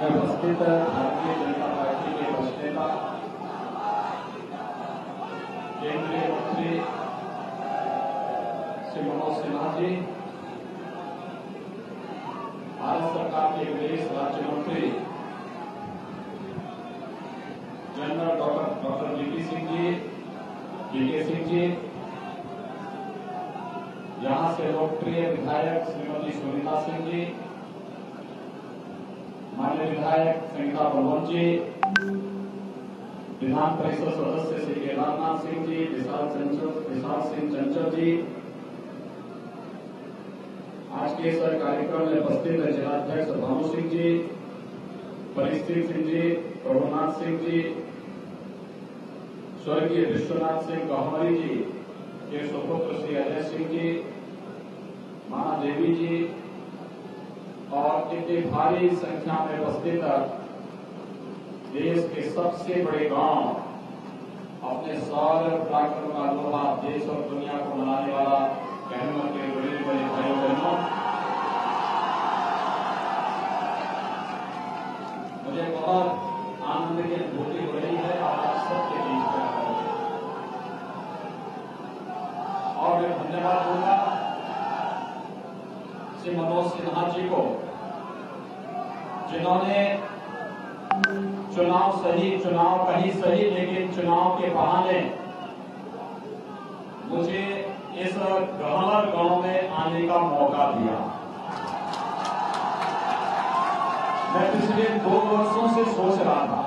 में उपस्थित भारतीय जनता पार्टी के वरिष्ठ नेता केंद्रीय मंत्री श्री मनोज सिन्हा जी, भारत सरकार के विदेश राज्य मंत्री general doctor VP Singh ji, VK Singh ji, यहां से लोकप्रिय विधायक श्रीमती सुनीता सिंह जी, माननीय विधायक संगीता बलवंत जी, विधान परिषद सदस्य श्री केदारनाथ सिंह जी, विशाल सिंह चंचल जी, आज के इस कार्यक्रम में उपस्थित जिलाध्यक्ष भानु सिंह जी, परिस्थित सिंह जी, प्रभुनाथ सिंह जी, स्वर्गीय विश्वनाथ सिंह गहमरी जी के सुपुत्र श्री अजय सिंह जी, माना देवी जी और इतनी भारी संख्या में उपस्थित देश के सबसे बड़े गांव, अपने सौर पराक्रम का लोहा देश और दुनिया को मनाने वाला कहने के बड़े बड़े भाइयों बहनों, मुझे बहुत आनंद की अनुभूति हो रही है आप सबके बीच में और मैं धन्यवाद दूंगा श्री मनोज सिन्हा जी को, जिन्होंने चुनाव कहीं सही लेकिन चुनाव के बहाने मुझे इस गहमर गांव में आने का मौका दिया। मैं पिछले 2 वर्षों से सोच रहा था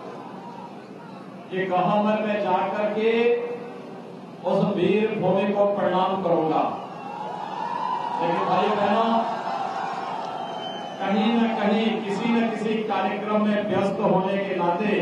कि गहमर में जाकर के उस वीर भूमि को प्रणाम करूंगा, लेकिन भाइयों बहनों, कहीं न कहीं किसी न किसी कार्यक्रम में व्यस्त होने के नाते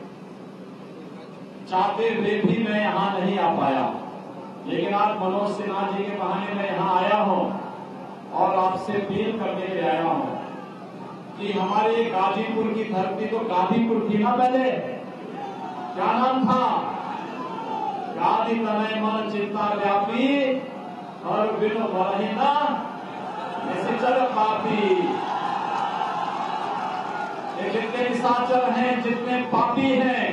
चाहते हुए भी मैं यहां नहीं आ पाया, लेकिन आज मनोज सिन्हा जी के बहाने मैं यहां आया हूं और आपसे अपील करने के लिए आया हूं कि हमारे गाजीपुर की धरती तो गाजीपुर थी ना पहले, क्या नाम था? गादी तनय मन चिंता व्यापी और बिन वरहिना निशाचर पापी। ये जितने निशाचर हैं, जितने पापी हैं,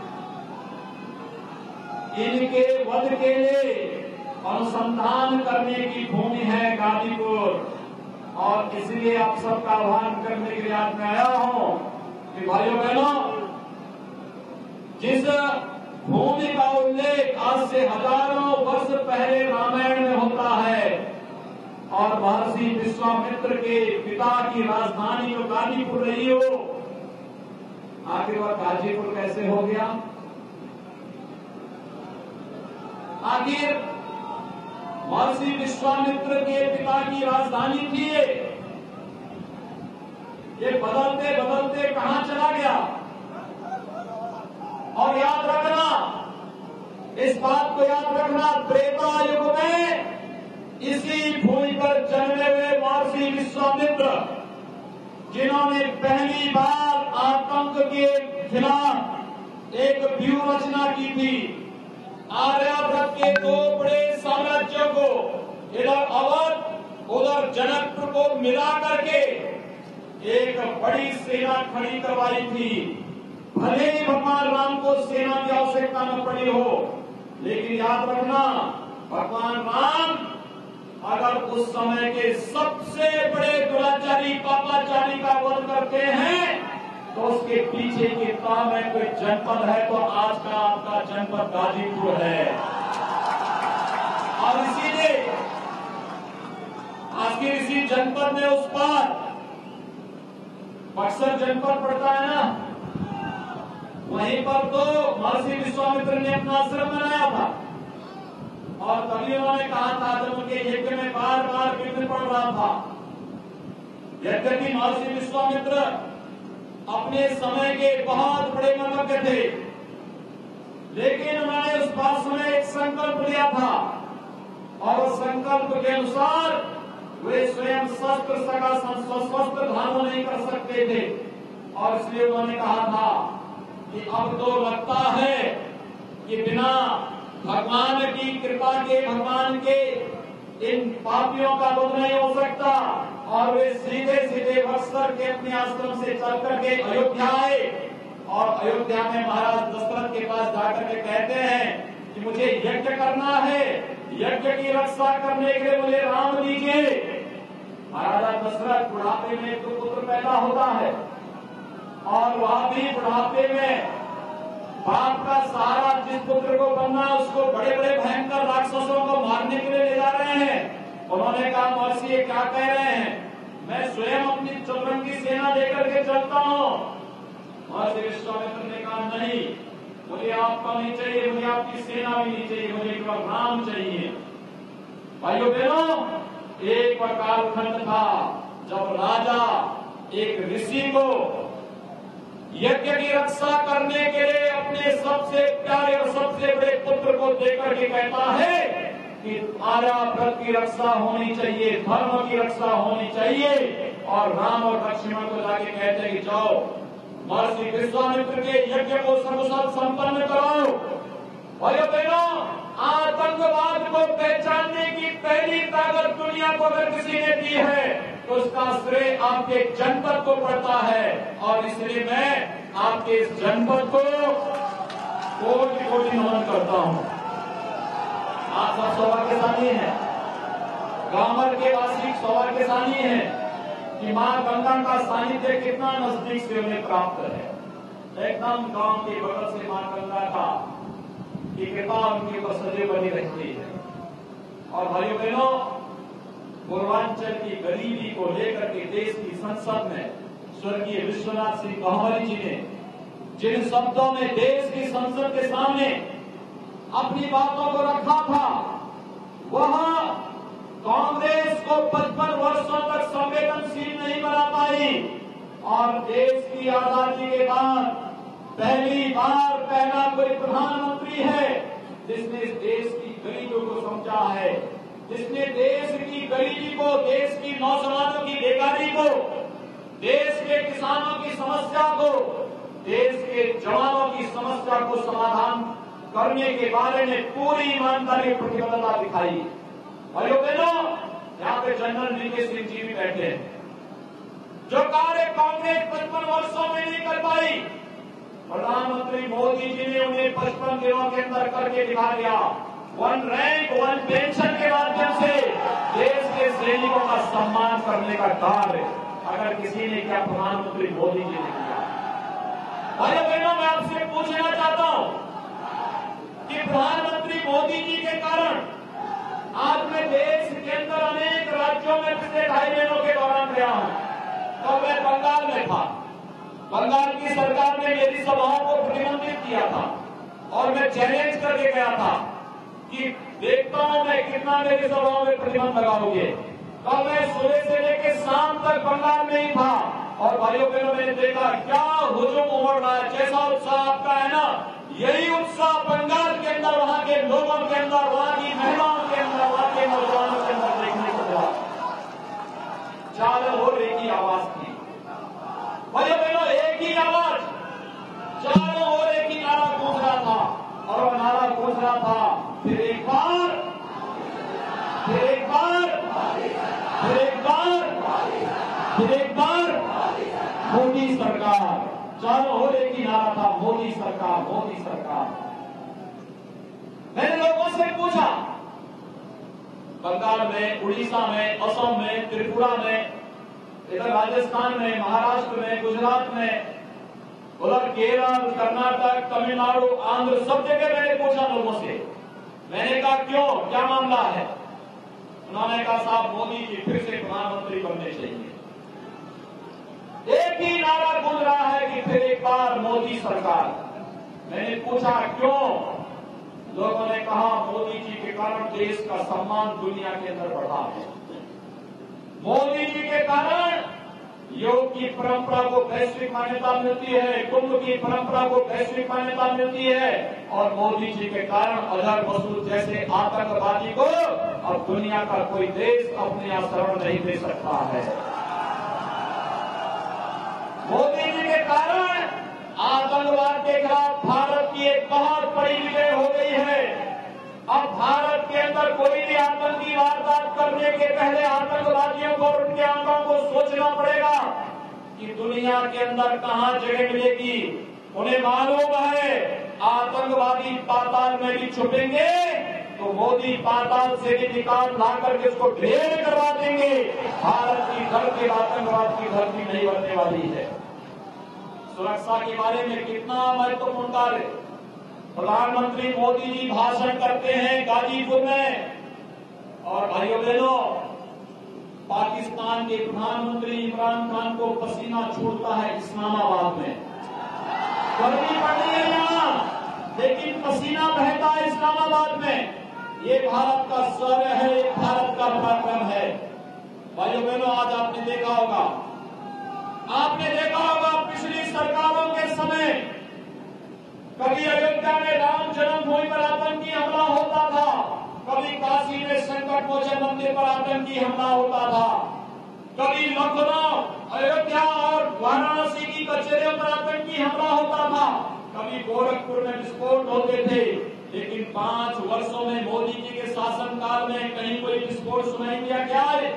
इनके वध के लिए अनुसंधान करने की भूमि है गाजीपुर, और इसलिए आप सबका आह्वान करने के लिए आज मैं आया हूं कि भाइयों बहनों, जिस भूमि का उल्लेख आज से हजारों वर्ष पहले रामायण में होता है और महर्षि विश्वामित्र के पिता की राजधानी जो गाजीपुर रही हो, आखिर वह गाजीपुर कैसे हो गया? आखिर महर्षि विश्वामित्र के पिता की राजधानी थी ये बदलते बदलते कहां चला गया? और याद रखना, इस बात को याद रखना, त्रेता युग में इसी भूमि पर जन्मे हुए महर्षि विश्वामित्र, जिन्होंने पहली बार आतंक के खिलाफ एक व्यूह रचना की थी, आर्यावर्त के 2 बड़े साम्राज्यों को, इधर अवध उधर जनकपुर को मिला करके एक बड़ी सेना खड़ी करवाई थी। भले ही भगवान राम को सेना की आवश्यकता न पड़ी हो, लेकिन याद रखना, भगवान राम अगर उस समय के सबसे बड़े दुराचारी पापाचारी का वध करते हैं तो उसके पीछे की तार में कोई जनपद है तो आज का आपका जनपद गाजीपुर है। और इसीलिए आज के इसी जनपद में उस पार बक्सर जनपद पड़ता है ना, वहीं पर तो महर्षि विश्वामित्र ने अपना आश्रम बनाया था और तभी उन्होंने कहा था, जब उनके यज्ञ में बार बार विघ्न पड़ रहा था, यद्यपि महर्षि विश्वामित्र अपने समय के बहुत बड़े मनोज्ञ थे, लेकिन उन्होंने उस बात में एक संकल्प लिया था और उस संकल्प के अनुसार वे स्वयं शस्त्र धारण नहीं कर सकते थे, और इसलिए उन्होंने कहा था कि अब तो लगता है कि बिना भगवान की कृपा के, भगवान के इन पापियों का वध नहीं हो सकता, और वे सीधे सीधे बक्सर के अपने आश्रम से चल करके अयोध्या आए और अयोध्या में महाराज दशरथ के पास जाकर के कहते हैं कि मुझे यज्ञ करना है, यज्ञ की रक्षा करने के लिए मुझे राम दीजिए। महाराजा दशरथ बुढ़ापे में एक पुत्र पैदा होता है और वह भी बुढ़ापे में बाप का सहारा जिस पुत्र को बनना उसको बड़े बड़े भयंकर राक्षसों को मारने के लिए ले जा रहे हैं। उन्होंने कहा महर्षि ये क्या कह रहे हैं, मैं स्वयं अपनी चतुरंगी सेना लेकर के चलता हूँ। महर्षि विश्वामित्र ने कहा नहीं, मुझे आपका नहीं चाहिए, मुझे आपकी सेना भी नहीं चाहिए, मुझे केवल राम चाहिए। भाइयों बहनों, एक कालखंड था जब राजा एक ऋषि को यज्ञ की रक्षा करने के लिए अपने सबसे प्यारे और सबसे बड़े पुत्र को देकर के कहता है कि तुम्हारा व्रत की रक्षा होनी चाहिए, धर्म की रक्षा होनी चाहिए। और राम और लक्ष्मण को जाके कहते हैं कि जाओ महर्षि विश्वामित्र के यज्ञ को सर्वसत संपन्न कराओ। भाइयों बहनों, आतंकवाद को पहचानने की पहली ताकत दुनिया को अगर किसी ने दी है तो उसका श्रेय आपके जनपद को पड़ता है। और इसलिए मैं आपके इस जनपद को कोटि कोटि नमन करता हूँ। आप सब सौभाग्यशाली हैं, गांवर के वासी सौभाग्यशाली हैं कि माँ गंगा का सानिध्य कितना नजदीक से उन्हें प्राप्त है। एकदम गांव के बगल से माँ गंगा का की कृपा उनके ऊपर सदैव बनी रहती है। और भाइयों बहनों, पूर्वांचल की गरीबी को लेकर के देश की संसद में स्वर्गीय विश्वनाथ सिंह गहवरी जी ने जिन शब्दों में देश की संसद के सामने अपनी बातों को रखा था, वह कांग्रेस को 55 वर्षों तक संवेदनशील नहीं बना पाई। और देश की आजादी के बाद पहली बार पहला कोई प्रधानमंत्री है जिसने इस देश की गरीबों को समझा है, जिसने देश की गरीबी को, देश की नौजवानों की बेकारी को, देश के किसानों की समस्या को, देश के जवानों की समस्या को समाधान करने के बारे में पूरी ईमानदारी प्रतिबद्धता दिखाई। भाइयों बहनों, यहाँ पे जनरल वीके सिंह जी भी बैठे हैं, जो कार्य कांग्रेस 55 वर्षों में नहीं कर पाई, प्रधानमंत्री मोदी जी ने उन्हें 55 दिनों के अंदर करके दिखा दिया। 1 रैंक 1 पेंशन के माध्यम से देश के सैनिकों का सम्मान करने का कार्य अगर किसी ने किया, प्रधानमंत्री मोदी जी ने किया। भाइयों बहनों, मैं आपसे पूछना चाहता हूं कि प्रधानमंत्री मोदी जी के कारण आज मैं देश के अंदर अनेक राज्यों में पिछले 2.5 महीनों के दौरान गया हूं। तब मैं बंगाल में था, बंगाल की सरकार ने मेरी सभाओं को प्रतिबंधित किया था और मैं चैलेंज करके गया था कि देखता हूं मैं कितना मेरी सभाओं में प्रतिबंध लगाओगे। तब मैं सुबह से लेकर शाम तक बंगाल में ही था और भाइयों बहनों, मैंने देखा क्या हुजूम उमड़ रहा है। जैसा उत्साह आपका है ना, यही उत्साह बंगाल के अंदर, वहां के लोगों के अंदर, वहां की महिलाओं के अंदर, वहां के नौजवानों के अंदर देखने को मिला। चारों ओर एक ही आवाज थी, भाइयों बहनों, एक ही आवाज, चारों ओर एक ही नारा गूंज रहा था। और वह नारा गूंज रहा था, फिर एक बार, फिर एक बार, फिर एक बार, फिर एक बार मोदी सरकार। चारों ओर एक ही नारा था, मोदी सरकार, मोदी सरकार। मैंने लोगों से पूछा, बंगाल में, उड़ीसा में, असम में, त्रिपुरा में, इधर राजस्थान में, महाराष्ट्र में, गुजरात में, उधर केरल, कर्नाटक, तमिलनाडु, आंध्र, सब जगह मैंने पूछा लोगों से। मैंने कहा क्यों, क्या मामला है? उन्होंने कहा साहब मोदी जी फिर से प्रधानमंत्री बनने चाहिए। एक ही नारा गूंज रहा है कि फिर एक बार मोदी सरकार। मैंने पूछा क्यों? लोगों ने कहा मोदी जी के कारण देश का सम्मान दुनिया के अंदर बढ़ा है। मोदी जी के कारण योग की परंपरा को वैश्विक मान्यता मिलती है, कुंभ की परंपरा को वैश्विक मान्यता मिलती है और मोदी जी के कारण अजहर मसूद जैसे आतंकवादी को अब दुनिया का कोई देश अपने यहां शरण नहीं दे सकता है। मोदी जी के कारण आतंकवाद के खिलाफ भारत की एक बहुत बड़ी विजय हो गई है। अब भारत के अंदर कोई भी आतंकी वारदात करने के पहले आतंकवादियों को और उनके आंकों को सोचना पड़ेगा कि दुनिया के अंदर कहां जगह मिलेगी। उन्हें मालूम है आतंकवादी पाताल में भी छुपेंगे तो मोदी पाताल से भी निकाल ला करके उसको ढेर करवा देंगे। भारत की धरती आतंकवाद की धरती नहीं बनने वाली है। सुरक्षा के बारे में कितना महत्वपूर्ण कार्य प्रधानमंत्री मोदी जी भाषण करते हैं गाजीपुर में। और भाइयों बहनों, पाकिस्तान के प्रधानमंत्री इमरान खान को पसीना छूटता है इस्लामाबाद में। गर्मी पड़ रही है यहाँ, लेकिन पसीना बहता है इस्लामाबाद में। ये भारत का शौर्य है, ये भारत का पराक्रम है। भाइयों बहनों, आज आपने देखा होगा पिछली सरकारों के समय कभी अयोध्या में राम जन्मभूमि पर आतंकी हमला होता था, कभी काशी में संकट मोचन मंदिर पर आतंकी हमला होता था, कभी लखनऊ, अयोध्या और वाराणसी की कचहरियों पर आतंकी हमला होता था, कभी गोरखपुर में विस्फोट होते थे। लेकिन 5 वर्षों में मोदी जी के शासनकाल में कहीं कोई विस्फोट सुनाई दिया क्या है?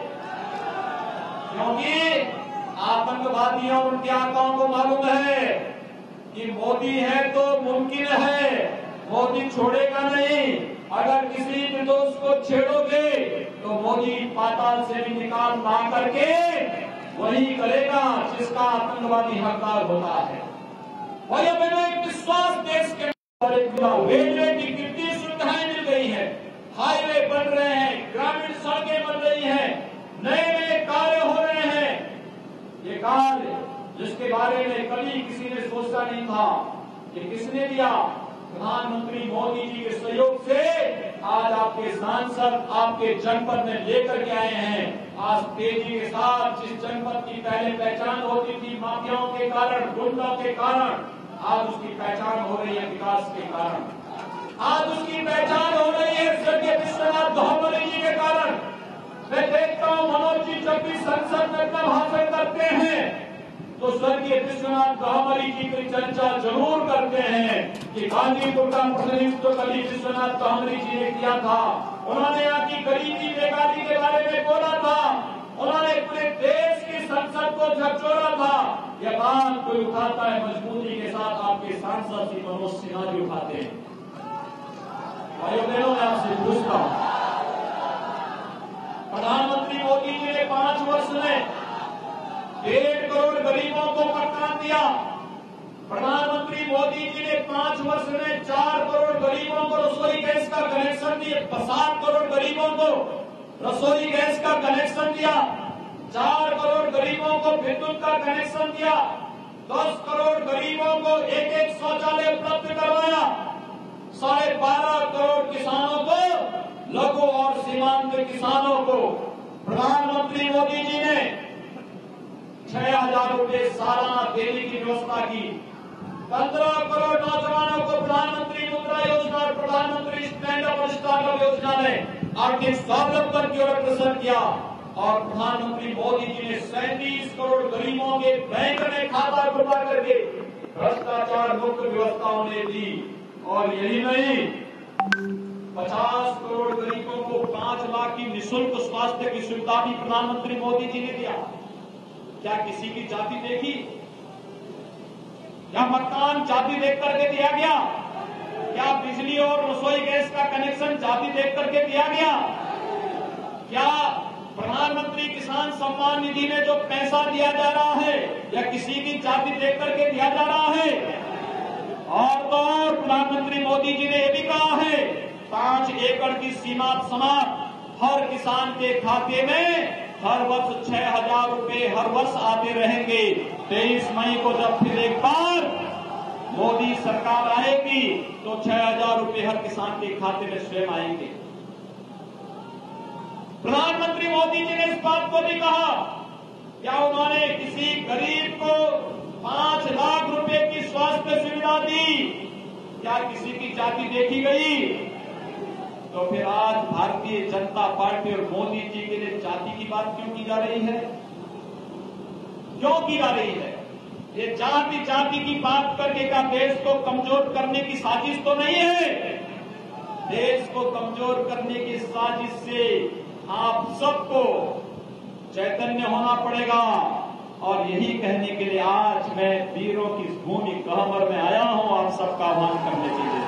क्योंकि आतंकवादियों और उनके आकाओं को मालूम है कि मोदी है तो मुमकिन है, मोदी छोड़ेगा नहीं। अगर किसी निर्दोष को छेड़ोगे तो मोदी पाताल से भी निकाल ला करके वही करेगा जिसका आतंकवादी हकदार होता है। और ये मैंने एक विश्वास देश के रेलवे की कितनी सुविधाएं मिल गई है, हाईवे बन रहे हैं, ग्रामीण सड़कें बन रही हैं, नए नए कार्य हो रहे हैं। ये कार्य जिसके बारे में कभी किसी ने सोचा नहीं था, कि किसने दिया? प्रधानमंत्री मोदी जी के सहयोग से आज आपके सांसद आपके जनपद में लेकर के आए हैं। आज तेजी के साथ जिस जनपद की पहले पहचान होती थी माफियाओं के कारण, गुंडों के कारण, आज उसकी पहचान हो रही है विकास के कारण। आज उसकी पहचान हो रही है स्वर्गीय विश्वनाथ गहमरी जी के कारण। मैं देखता हूँ मनोज जी जब भी संसद में अपना भाषण करते हैं तो स्वर्गीय विश्वनाथ गहमरी जी की चर्चा जरूर करते हैं कि गांधीपुर का प्रतिनिधित्व कभी विश्वनाथ गहमरी जी ने किया था। उन्होंने यहाँ की गरीबी बेकारी के बारे में बोला था, उन्होंने पूरे देश की संसद को झकझोरा था। यह बात कोई उठाता है मजबूती के साथ, आपके सांसद श्री मनोज सिन्हा जी उठाते हैं। भाइयों बहनों, मैं आपसे पूछता हूं, प्रधानमंत्री मोदी जी ने 5 वर्ष में 1.5 करोड़ गरीबों को मकान दिया। प्रधानमंत्री मोदी जी ने 5 वर्ष में 4 करोड़ गरीबों को रसोई गैस का कनेक्शन दिए, 7 करोड़ गरीबों को रसोई गैस का कनेक्शन दिया, 4 करोड़ गरीबों को विद्युत का कनेक्शन दिया, 10 करोड़ गरीबों को एक शौचालय उपलब्ध करवाया, 12.5 करोड़ किसानों को, लघु और सीमांत किसानों को प्रधानमंत्री मोदी जी ने 6,000 रुपए सालाना देने की व्यवस्था की। 15 करोड़ नौजवानों को प्रधानमंत्री मुद्रा योजना और प्रधानमंत्री स्टैंड अप स्टार्टअप योजना ने आर्थिक स्वावलंबन की ओर अग्रसर किया। और प्रधानमंत्री मोदी जी ने 37 करोड़ गरीबों के बैंक में खाता खुलवा करके भ्रष्टाचार मुक्त व्यवस्था उन्हें दी। और यही नहीं, 50 करोड़ गरीबों को 5 लाख की निःशुल्क स्वास्थ्य की सुविधा भी प्रधानमंत्री मोदी जी ने दिया। क्या किसी की जाति देखी? क्या मकान जाति देख करके दिया गया? क्या बिजली और रसोई गैस का कनेक्शन जाति देख करके दिया गया? क्या प्रधानमंत्री किसान सम्मान निधि में जो पैसा दिया जा रहा है या किसी की जाति देख करके दिया जा रहा है? और तो और प्रधानमंत्री मोदी जी ने यह भी कहा है 5 एकड़ की सीमा समाप्त, हर किसान के खाते में हर वर्ष 6,000 रुपए हर वर्ष आते रहेंगे। 23 मई को जब फिर एक बार मोदी सरकार आएगी तो 6,000 रुपए हर किसान के खाते में स्वयं आएंगे। प्रधानमंत्री मोदी जी ने इस बात को भी कहा, क्या उन्होंने किसी गरीब को 5 लाख रुपए की स्वास्थ्य सुविधा दी? क्या किसी की जाति देखी गई? तो फिर आज भारतीय जनता पार्टी और मोदी जी के लिए जाति की बात क्यों की जा रही है? क्यों की जा रही है? ये जाति की बात करके क्या देश को कमजोर करने की साजिश तो नहीं है? देश को कमजोर करने की साजिश से आप सबको चैतन्य होना पड़ेगा। और यही कहने के लिए आज मैं वीरों की भूमि कहवर में आया हूं, आप सबका आह्वान करने के लिए।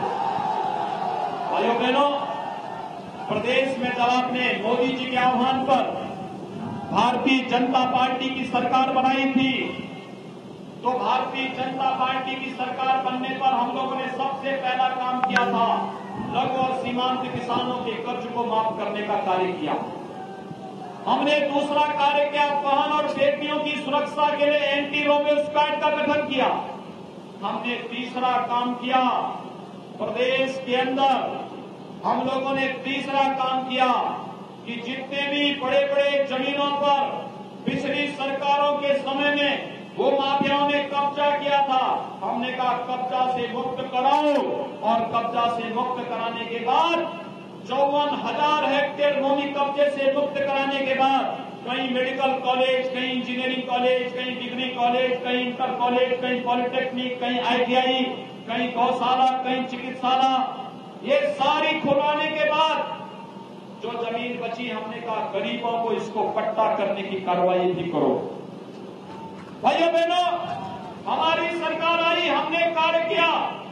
भाइयों बहनों, प्रदेश में जब आपने मोदी जी के आह्वान पर भारतीय जनता पार्टी की सरकार बनाई थी, तो भारतीय जनता पार्टी की सरकार बनने पर हम लोगों ने सबसे पहला काम किया था, लघु और सीमांत किसानों के कर्ज को माफ करने का कार्य किया। हमने दूसरा कार्य किया, बहन और बेटियों की सुरक्षा के लिए एंटी रोमियो स्क्वाड का गठन किया। हमने तीसरा काम किया, प्रदेश के अंदर हम लोगों ने तीसरा काम किया कि जितने भी बड़े बड़े जमीनों पर पिछली सरकारों के समय में वो माफियाओं ने कब्जा किया था, हमने कहा कब्जा से मुक्त कराओ। और कब्जा से मुक्त कराने के बाद 54,000 हेक्टेयर भूमि कब्जे से मुक्त कराने के बाद कहीं मेडिकल कॉलेज, कहीं इंजीनियरिंग कॉलेज, कहीं डिग्री कॉलेज, कहीं इंटर कॉलेज, कहीं पॉलिटेक्निक, कहीं ITI, कहीं गौशाला, कहीं चिकित्सालय, ये सारी खुलवाने के बाद जो जमीन बची, हमने कहा गरीबों को इसको पट्टा करने की कार्रवाई भी करो। भाइयों बहनों, हमारी सरकार आई, हमने कार्य किया।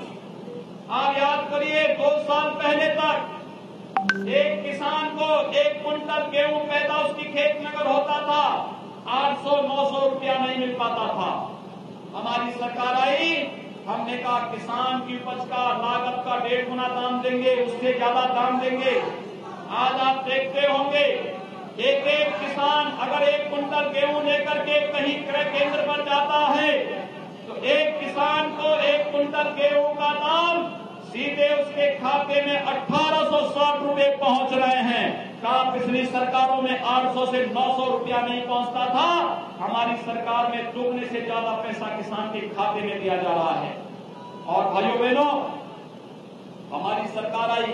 आप याद करिए, 2 साल पहले तक एक किसान को 1 कुंटल गेहूं पैदा उसकी खेत में अगर होता था 800-900 रुपया नहीं मिल पाता था। हमारी सरकार आई, हमने कहा किसान की उपज का लागत का 1.5 गुना दाम देंगे, उससे ज्यादा दाम देंगे। आज आप देखते होंगे, एक एक किसान अगर 1 कुंटल गेहूं लेकर के कहीं क्रय केंद्र पर जाता है तो एक किसान को 1 कुंटल गेहूं का दाम सीधे उसके खाते में 1860 रुपए पहुंच रहे हैं। कहा पिछली सरकारों में 800 से 900 रुपया नहीं पहुंचता था, हमारी सरकार में दुगने से ज्यादा पैसा किसान के खाते में दिया जा रहा है। और भाइयों बहनों, हमारी सरकार आई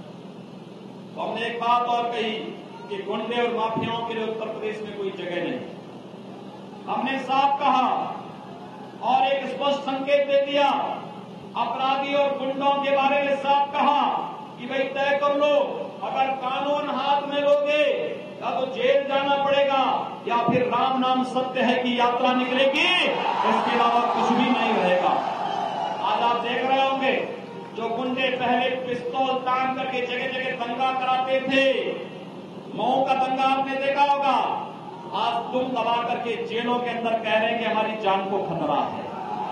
तो हमने एक बात और कही कि गुंडे और माफियाओं के लिए उत्तर प्रदेश में कोई जगह नहीं। हमने साफ कहा और एक स्पष्ट संकेत दे दिया, अपराधी और गुंडों के बारे में साफ कहा कि भाई तय कर लो, अगर कानून हाथ में लोगे या तो जेल जाना पड़ेगा या फिर राम नाम सत्य है की यात्रा निकलेगी, इसके अलावा कुछ भी नहीं रहेगा। आज आप देख रहे होंगे, जो गुंडे पहले पिस्तौल तान करके जगह जगह दंगा कराते थे, मऊ का दंगा आपने देखा होगा, आज तुम दबा करके जेलों के अंदर कह रहे हैं कि हमारी जान को खतरा है।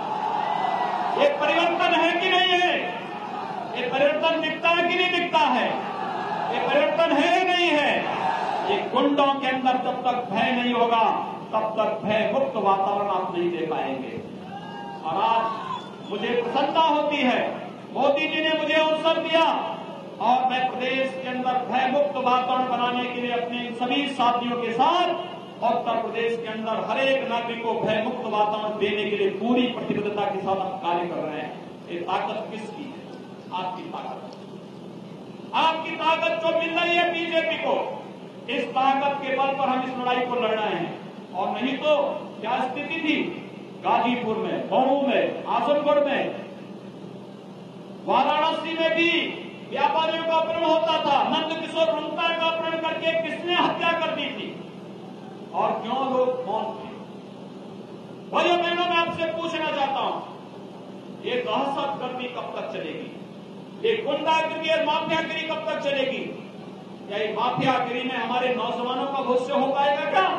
ये परिवर्तन है कि नहीं है? ये परिवर्तन दिखता है कि नहीं दिखता है? ये परिवर्तन है या नहीं है? ये गुंडों के अंदर जब तक भय नहीं होगा तब तक भय मुक्त वातावरण आप नहीं दे पाएंगे। और आज मुझे प्रसन्नता होती है, मोदी जी ने मुझे अवसर दिया और मैं प्रदेश के अंदर भय मुक्त वातावरण बनाने के लिए अपने सभी साथियों के साथ उत्तर प्रदेश के अंदर हर एक नागरिक को भय मुक्त वातावरण देने के लिए पूरी प्रतिबद्धता के साथ हम कार्य कर रहे हैं। ये ताकत किसकी है? आपकी ताकत। आपकी ताकत जो मिल रही है बीजेपी को, इस ताकत के बल पर हम इस लड़ाई को लड़ रहे हैं। और नहीं तो क्या स्थिति थी गाजीपुर में, मऊ में, आजमगढ़ में, वाराणसी में भी व्यापारियों का अपहरण होता था। नंदकिशोर रुंगटा का अपहरण करके किसने हत्या कर दी थी और क्यों लोग मौन थे? भाइयों बहनों, मैं आपसे पूछना चाहता हूं, ये दहशतगर्दी कब तक चलेगी? ये गुंडागिरी और माफियागिरी कब तक चलेगी? क्या ये माफियागिरी में हमारे नौजवानों का भविष्य हो पाएगा क्या?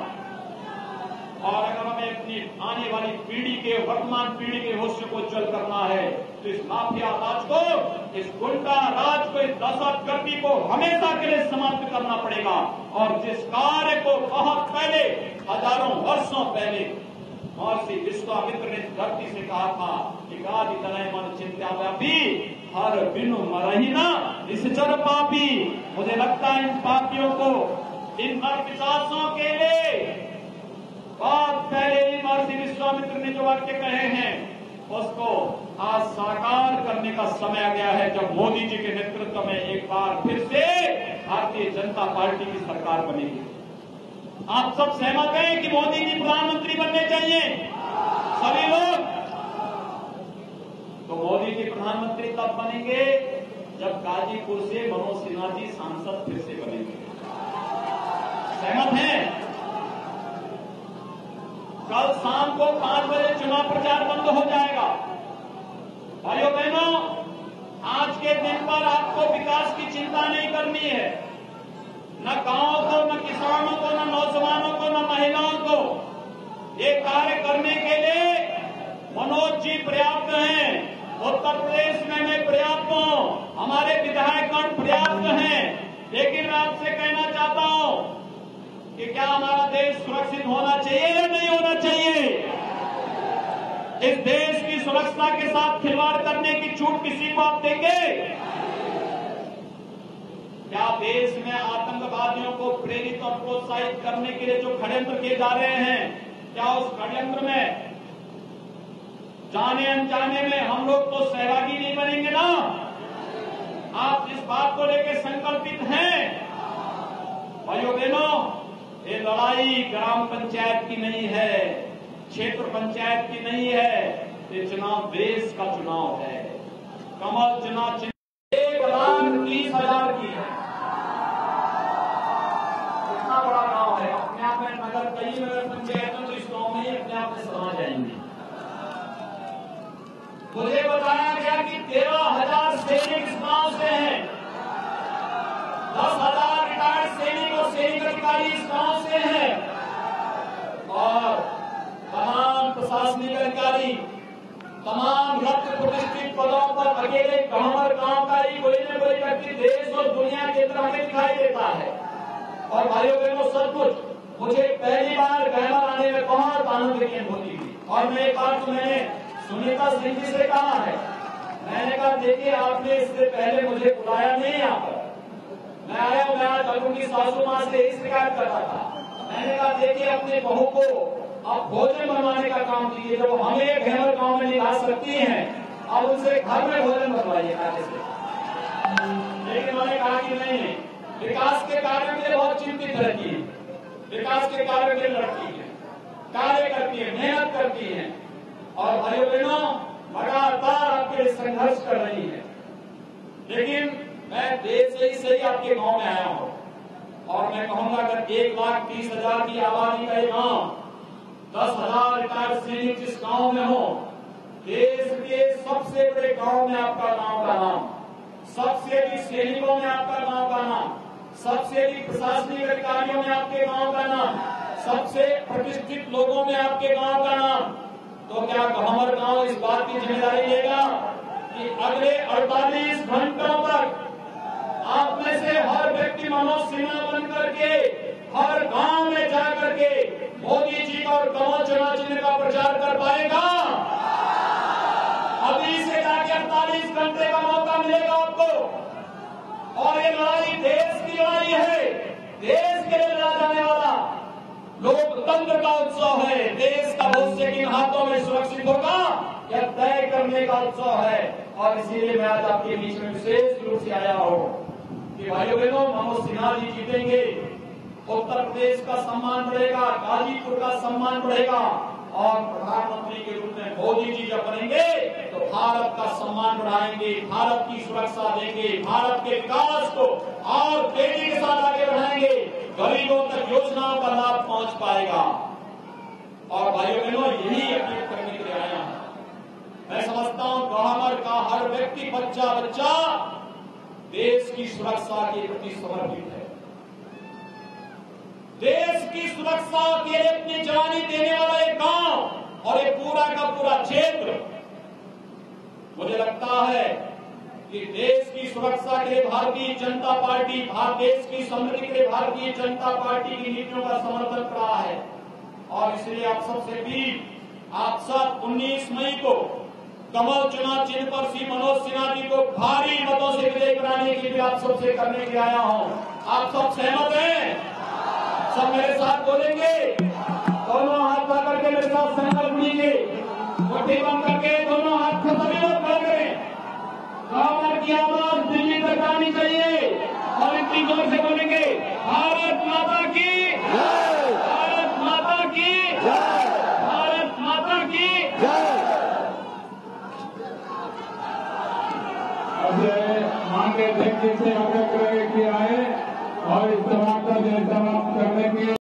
और अगर हमें अपनी आने वाली पीढ़ी के, वर्तमान पीढ़ी के भविष्य को उज्जवल करना है तो इस माफिया राज को, इस गुंडा राज को, इस दहशतगर्दी को हमेशा के लिए समाप्त करना पड़ेगा। और जिस कार्य को बहुत पहले, हजारों वर्षों पहले महर्षि विश्वामित्र ने धरती से कहा था कि गादि तनय मन चिंत्या व्यापी हर बिनु मरहिना निश्चर पापी। मुझे लगता है इन पापियों को, इन पिशाचों के लिए बहुत पहले ही महर्षि विश्वामित्र ने जो वाक्य कहे हैं उसको आज साकार करने का समय आ गया है, जब मोदी जी के नेतृत्व में एक बार फिर से भारतीय जनता पार्टी की सरकार बनेगी। आप सब सहमत हैं कि मोदी जी प्रधानमंत्री बनने चाहिए? सभी लोग? तो मोदी जी प्रधानमंत्री तब बनेंगे जब गाजीपुर से मनोज सिन्हा जी सांसद फिर से बनेंगे। सहमत हैं? कल शाम को 5 बजे चुनाव प्रचार बंद हो जाएगा। भाइयों बहनों, आज के दिन पर आपको विकास की चिंता नहीं करनी है। न गांव को, न किसानों को, न नौजवानों को, न महिलाओं को। ये कार्य करने के लिए मनोज जी पर्याप्त हैं, उत्तर प्रदेश में मैं पर्याप्त हूं, हमारे विधायकगण पर्याप्त हैं। लेकिन मैं आपसे कहना चाहता हूं कि क्या हमारा देश सुरक्षित होना चाहिए या नहीं होना चाहिए? इस देश की सुरक्षा के साथ खिलवाड़ करने की छूट किसी को आप देंगे? क्या देश में आतंकवादियों को प्रेरित और प्रोत्साहित करने के लिए जो षड्यंत्र किए जा रहे हैं, क्या उस षड्यंत्र में जाने अनजाने में हम लोग तो सहभागी नहीं बनेंगे ना? आप इस बात को लेकर संकल्पित हैं? भाइयों बहनों, ये लड़ाई ग्राम पंचायत की नहीं है, क्षेत्र पंचायत की नहीं है, ये चुनाव देश का चुनाव है। कमल चुनाव 1,30,000 की है। कितना बड़ा गांव है। अपने आप में नगर, कई नगर पंचायतों तो इस गांव में अपने आप में समा जाएंगे। मुझे बताया गया कि 13,000 सैनिक इस गांव से हैं, 10,000 रिटायर्ड सैनिक और सैनिक अधिकारी इस गांव से हैं, और तमाम प्रशासनिक अधिकारी, तमाम रक्त प्रतिष्ठित पदों पर अकेले गहमर गांव का ही कोई न कोई व्यक्ति देश और दुनिया के अंदर हमें दिखाई देता है। और भाइयों बहनों, सचमुच मुझे पहली बार गहमर आने में बहुत आनंद की अनुभूति हुई। और मैं एक बात तो मैंने सुनीता सिंह जी से कहा है, मैंने कहा देखिए आपने इससे पहले मुझे बुलाया नहीं यहाँ पर, मैं आया हूँ, मैं आज अरुण की सासू माँ से यही शिकायत करता था। मैंने कहा देखिए अपने बहू को आप भोजन बनवाने का काम कीजिए, जब हमें घेवर गांव में नहीं ला सकती हैं, अब उनसे घर में भोजन बनवाइए खाने से। लेकिन उन्होंने कहा कि नहीं, विकास के कार्यों के लिए बहुत चिंतित रहती है, विकास के कार्यों के लिए लड़ती है, कार्य करती है, मेहनत करती है, और भाइयों बहनों लगातार आपके लिए संघर्ष कर रही है। लेकिन मैं देश से ही आपके गांव में आया हूं, और मैं कहूंगा अगर 1,30,000 की आबादी का गांव, 10,000 रिटायर्ड सैनिक जिस गांव में हो, देश के सबसे बड़े गांव में आपका गांव का नाम, सबसे अधिक सैनिकों में आपका गांव का नाम, सबसे अधिक प्रशासनिक अधिकारियों में आपके गांव का नाम, सबसे प्रतिष्ठित लोगों में आपके गांव का नाम, तो क्या गहमर गांव इस बात की जिम्मेदारी लेगा कि अगले 48 घंटों तक आप में से हर व्यक्ति मनोज सिन्हा बन करके हर गांव में जाकर के मोदी जी और कमल चुनाव चिन्ह का प्रचार कर पाएगा? अभी से जाके 48 घंटे का मौका मिलेगा आपको। और ये लड़ाई देश की लड़ाई है, देश के लिए लड़ा जाने वाला लोकतंत्र का उत्सव है। देश का भविष्य किन हाथों में सुरक्षित होगा यह तय करने का उत्सव है। और इसीलिए मैं आज आपके बीच में विशेष रूप से आया हूं कि भाइयों बहनों, मनोज सिन्हा जी जीतेंगे, उत्तर प्रदेश का सम्मान बढ़ेगा, गाजीपुर का सम्मान बढ़ेगा, और प्रधानमंत्री के रूप में मोदी जी जब बनेंगे तो भारत का सम्मान बढ़ाएंगे, भारत की सुरक्षा देंगे, भारत के विकास को और तेजी के साथ आगे बढ़ाएंगे, गरीबों तक योजनाओं का लाभ पहुंच पाएगा। और भाइयों बहनों, यही अपील करने के लिए आया हूं। मैं समझता हूं गहमर का हर व्यक्ति, बच्चा बच्चा देश की सुरक्षा के प्रति समर्पित है, देश की सुरक्षा के लिए अपनी जवानी देने वाला एक गांव और एक पूरा का पूरा क्षेत्र। मुझे लगता है कि देश की सुरक्षा के लिए भारतीय जनता पार्टी, देश की समृद्धि के लिए भारतीय जनता पार्टी की नीतियों का समर्थन कर रहा है। और इसलिए आप सबसे भी, आप सब 19 मई को कमल चुनाव चिन्ह पर श्री मनोज सिन्हा जी को भारी मतों से विजयी कराने के लिए आप सबसे करने के लिए आया हूं। आप सब सहमत हैं? सब मेरे साथ बोलेंगे? दोनों हाथ पकड़ करके मेरे साथ संकल्प लीजिए, मुट्ठी बंद करके दोनों हाथ को सभी लोग खड़े करें। गहमर की आवाज दिल्ली तक आनी चाहिए और इतनी जोर से बोलेंगे, भारत माता की, भारत माता की, भारत माता की। मांगे अध्यक्ष से आग्रह करेंगे कि आए और इस समाज मुझे समाप्त करने की